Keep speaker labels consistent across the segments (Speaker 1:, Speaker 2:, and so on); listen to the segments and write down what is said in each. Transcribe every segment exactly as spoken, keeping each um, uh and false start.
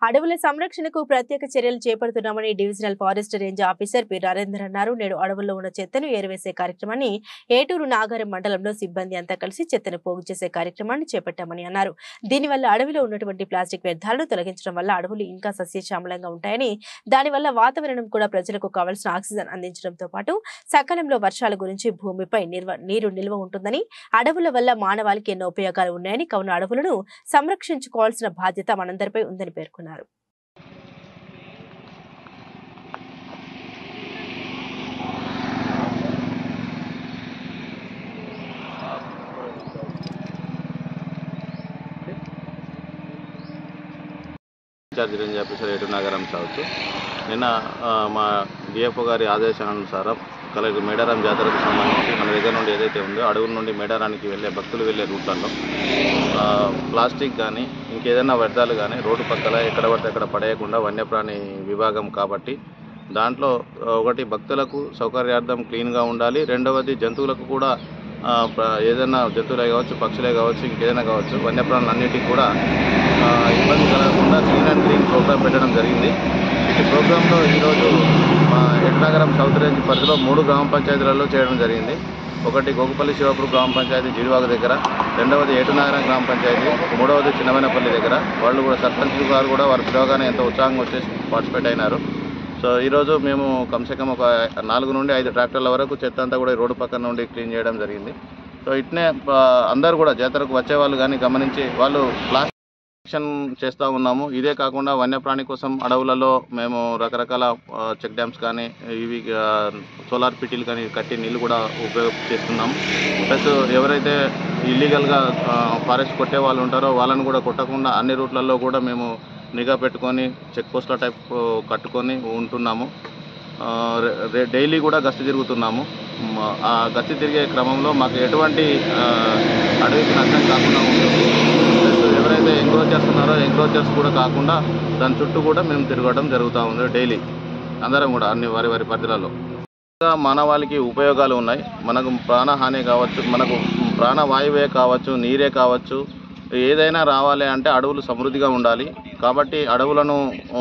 Speaker 1: అడవుల సంరక్షణకు ప్రత్యేక చర్యలు చేపడుతున్నామని divisional forest range officer P Narender అన్నారు. నేడు అడవుల్లో ఉన్న చెత్తను ఏరివేసే కార్యక్రమాన్ని ఏటూరు నాగారం మండలంలో సిబ్బంది అంతా కలిసి చెత్తను పోగు చేసే కార్యక్రమాన్ని చేపట్టామని అన్నారు. దీనివల్ల అడవిలో ఉన్నటువంటి ప్లాస్టిక్ వ్యర్థాలను తొలగించడం వల్ల అడవులు ఇంకా సస్యశ్యామలంగా ఉంటాయని, దానివల్ల వాతావరణం కూడా ప్రజలకు కావాల్సిన ఆక్సిజన్ అందించడంతో పాటు సకాలంలో వర్షాల గురించి భూమిపై నీరు నిల్వ ఉంటుందని, అడవుల వల్ల మానవాళికి ఎన్నో ఉపయోగాలు ఉన్నాయని, కావున అడవులను సంరక్షించుకోవాల్సిన బాధ్యత మనందరిపై ఉందని పేర్కొన్నారు.
Speaker 2: In charge range officer Eturunagaram south నిన్న మా డిఎఫ్ఓ గారి ఆదేశానుసారం కలెక్టర్ మేడారం జాతరకు సంబంధించి మన దగ్గర నుండి ఏదైతే ఉందో అడవుల నుండి మేడారానికి వెళ్ళే భక్తులు వెళ్ళే రూట్లలో ప్లాస్టిక్ కానీ ఇంకేదైనా వ్యర్థాలు కానీ రోడ్డు పక్కల ఎక్కడ పడితే అక్కడ పడేయకుండా వన్యప్రాణి విభాగం కాబట్టి దాంట్లో ఒకటి భక్తులకు సౌకర్యార్థం క్లీన్గా ఉండాలి, రెండవది జంతువులకు కూడా ఏదైనా జంతువులే కావచ్చు పక్షులే కావచ్చు ఇంకేదైనా కావచ్చు వన్యప్రాణులన్నిటికీ కూడా ఇబ్బంది కలగకుండా క్లీన్ అండ్ క్లీన్ ప్రోగ్రాం పెట్టడం జరిగింది. ఈ ప్రోగ్రాంలో ఈరోజు మా ఎట్నాగరం సౌత్ రేంజ్ పరిధిలో మూడు గ్రామ పంచాయతీలలో చేయడం జరిగింది. ఒకటి గోగుపల్లి శివపూర్ గ్రామ పంచాయతీ జీడివాగ దగ్గర, రెండవది ఏటునాగరం గ్రామ పంచాయతీ, మూడవది చిన్నమైనపల్లి దగ్గర. వాళ్ళు కూడా సర్పంచ్ గారు కూడా వారి పిలవగానే ఎంతో ఉత్సాహంగా వచ్చేసి పార్టిసిపేట్ అయినారు. సో ఈరోజు మేము కమ్సే కమ్ ఒక నాలుగు నుండి ఐదు ట్రాక్టర్ల వరకు చెత్త అంతా కూడా రోడ్డు పక్కన నుండి క్లీన్ చేయడం జరిగింది. సో ఇట్నే అందరూ కూడా జాతరకు వచ్చే వాళ్ళు కానీ గమనించి వాళ్ళు ప్లాస్టిక్ చేస్తూ ఉన్నాము. ఇదే కాకుండా వన్యప్రాణి కోసం అడవులలో మేము రకరకాల చెక్ డ్యామ్స్ కానీ ఇవి సోలార్ పిటీలు కానీ కట్టి నీళ్ళు కూడా ఉపయోగ చేస్తున్నాము. ప్లస్ ఎవరైతే ఇల్లీగల్గా ఫారెస్ట్ కొట్టే వాళ్ళు ఉంటారో వాళ్ళని కూడా కొట్టకుండా అన్ని రూట్లలో కూడా మేము నిఘా పెట్టుకొని చెక్ పోస్టుల టైప్ కట్టుకొని ఉంటున్నాము. డైలీ కూడా గస్తీ తిరుగుతున్నాము. ఆ గస్తీ తిరిగే క్రమంలో మాకు ఎటువంటి అడవికి నష్టం కాకుండా ఉంటుంది. ఎవరైతే ఎంక్రోచ్ చేస్తున్నారో ఎంక్రోచర్స్ కూడా కాకుండా దాని చుట్టూ కూడా మేము తిరగడం జరుగుతూ ఉంది డైలీ అందరం కూడా అన్ని వారి వారి పరిధిలలో. మానవాళికి ఉపయోగాలు ఉన్నాయి. మనకు ప్రాణహాని కావచ్చు, మనకు ప్రాణవాయువే కావచ్చు, నీరే కావచ్చు, ఏదైనా రావాలి అంటే అడవులు సమృద్ధిగా ఉండాలి. కాబట్టి అడవులను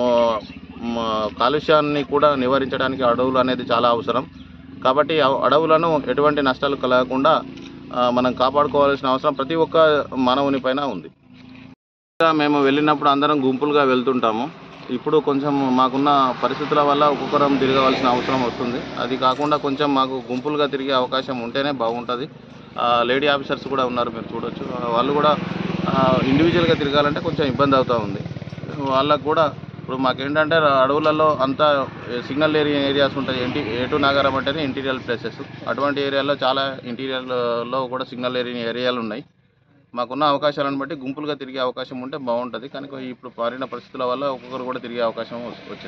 Speaker 2: కాలుష్యాన్ని కూడా నివారించడానికి అడవులు అనేది చాలా అవసరం. కాబట్టి అడవులను ఎటువంటి నష్టాలు కలగకుండా మనం కాపాడుకోవాల్సిన అవసరం ప్రతి ఒక్క మానవుని పైన ఉంది. మేము వెళ్ళినప్పుడు అందరం గుంపులుగా వెళ్తుంటాము. ఇప్పుడు కొంచెం మాకున్న పరిస్థితుల వల్ల ఒక్కొక్కరం తిరగవలసిన అవసరం వస్తుంది. అది కాకుండా కొంచెం మాకు గుంపులుగా తిరిగే అవకాశం ఉంటేనే బాగుంటుంది. లేడీ ఆఫీసర్స్ కూడా ఉన్నారు, మీరు చూడొచ్చు. వాళ్ళు కూడా ఇండివిజువల్గా తిరగాలంటే కొంచెం ఇబ్బంది అవుతూ ఉంది. వాళ్ళకు కూడా ఇప్పుడు మాకేంటంటే అడవులలో అంతా సిగ్నల్ ఏరియా ఏరియాస్ ఉంటాయి. ఇంటి ఏటూరు నాగారం అంటేనే ఇంటీరియర్ ప్లేసెస్. అటువంటి ఏరియాలో చాలా ఇంటీరియర్లో కూడా సిగ్నల్ ఏరియా ఏరియాలు ఉన్నాయి. మాకున్న అవకాశాలను బట్టి గుంపులుగా తిరిగే అవకాశం ఉంటే బాగుంటుంది. కానీ ఇప్పుడు మారిన పరిస్థితుల వల్ల ఒక్కొక్కరు కూడా తిరిగే అవకాశం వచ్చింది.